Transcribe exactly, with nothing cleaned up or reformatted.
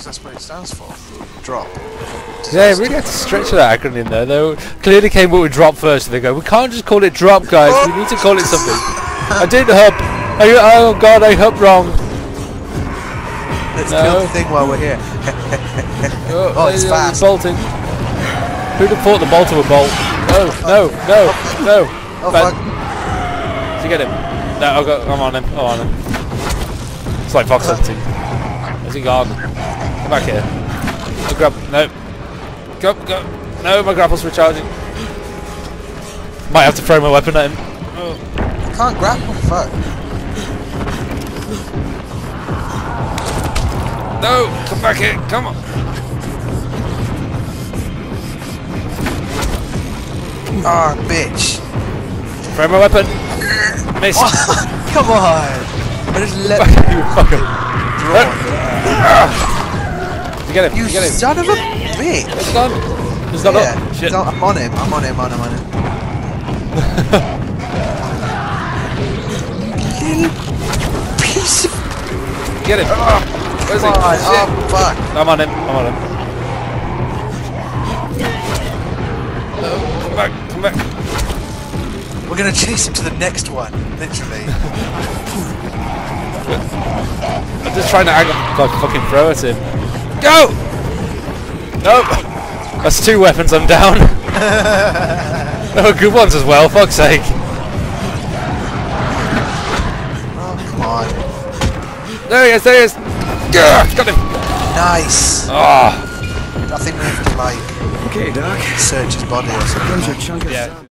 that's what it stands for. Drop. Yeah, really had to stretch that acronym there. They clearly came up with drop first, and they go, we can't just call it drop, guys. We need to call it something. I did hub. I, oh god, I hubbed wrong. Let's no. kill the thing while we're here. oh, oh, it's fast. He's bolting. Who'd have thought the bolter would bolt? No, no, no, no. Oh, Bad. fuck. Did you get him? No, I've got, I'm on him. I'm on him. It's like fox hunting. Where's he gone? Come back here. Oh, grab. No. Go, go. No, my grapple's recharging. Might have to throw my weapon at him. Oh. I can't grapple, fuck. No, come back here. Come on. Ah, oh, bitch. Throw my weapon. Miss. Come on. I just let you fucker. You get him. You, you get him. son of a bitch. It's gone. It's not yeah, up. Shit. I'm on him. I'm on him. I'm on him. Little piece of. Get him. Oh, where's he? Oh, oh, fuck. I'm on him. I'm on him. No, come back. Come back. We're gonna chase him to the next one. Literally. I'm just trying to angle, like fucking throw at him. Go! Nope. That's two weapons. I'm down. Oh, good ones as well. Fuck's sake. Oh, come on. There he is. There he is. Gah, got him. Nice. Ah. I think we have to like. Okay, Doc. Search his body or something. Those are chunk of Yeah.